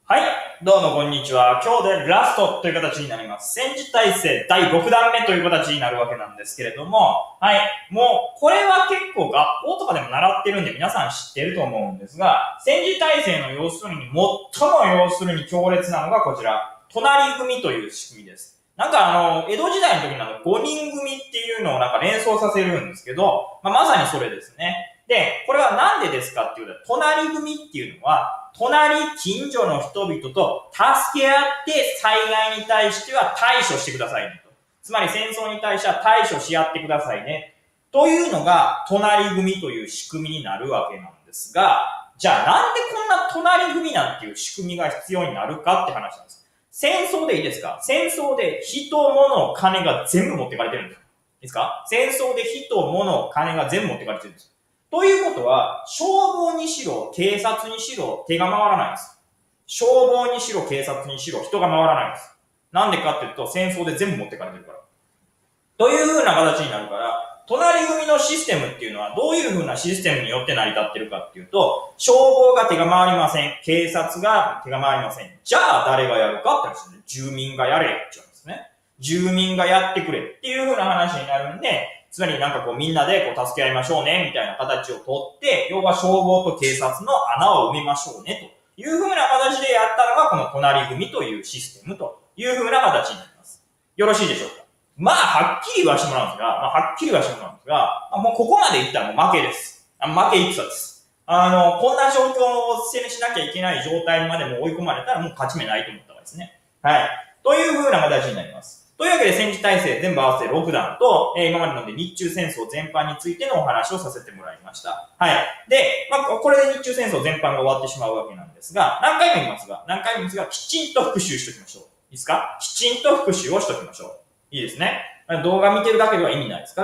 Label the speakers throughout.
Speaker 1: はい。どうもこんにちは。今日でラストという形になります。戦時体制第6弾目という形になるわけなんですけれども、はい。もう、これは結構学校とかでも習ってるんで皆さん知ってると思うんですが、戦時体制の要するに最も要するに強烈なのがこちら、隣組という仕組みです。なんか江戸時代の時の5人組っていうのをなんか連想させるんですけど、まさにそれですね。で、これはなんでですかっていうと、隣組っていうのは、近所の人々と助け合って災害に対しては対処してくださいねと。つまり戦争に対しては対処し合ってくださいね。というのが、隣組という仕組みになるわけなんですが、じゃあなんでこんな隣組なんていう仕組みが必要になるかって話なんです。戦争でいいですか？戦争で人、物、金が全部持ってかれてるんです。いいですか？戦争で人、物、金が全部持ってかれてるんです。ということは、消防にしろ、警察にしろ、手が回らないんです。消防にしろ、警察にしろ、人が回らないんです。なんでかっていうと、戦争で全部持ってかれてるから。という風な形になるから、隣組のシステムっていうのはどういう風なシステムによって成り立ってるかっていうと、消防が手が回りません。警察が手が回りません。じゃあ誰がやるかって話ですね。住民がやれって言うんですね。住民がやってくれっていう風な話になるんで、つまりなんかこうみんなでこう助け合いましょうねみたいな形をとって、要は消防と警察の穴を埋めましょうねという風な形でやったのがこの隣組というシステムという風な形になります。よろしいでしょうか？はっきり言わしてもらうんですが、もうここまでいったらもう負けです。負け戦です。こんな状況をしなきゃいけない状態までも追い込まれたらもう勝ち目ないと思ったわけですね。はい。という風な形になります。というわけで戦時体制全部合わせて6弾と、今までので日中戦争全般についてのお話をさせてもらいました。はい。で、これで日中戦争全般が終わってしまうわけなんですが、何回も言いますが、きちんと復習しておきましょう。いいですか？きちんと復習をしておきましょう。いいですね。動画見てるだけでは意味ないですから、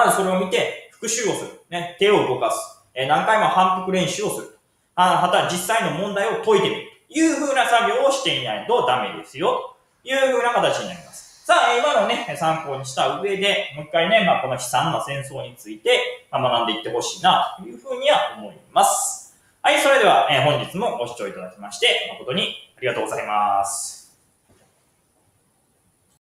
Speaker 1: 必ずそれを見て復習をする。ね。手を動かす。何回も反復練習をする。また実際の問題を解いてみる。という風な作業をしていないとダメですよ。という風な形になります。さあ、今のね、参考にした上で、もう一回ね、この悲惨な戦争について学んでいってほしいな、という風には思います。はい、それでは、本日もご視聴いただきまして、誠にありがとうございます。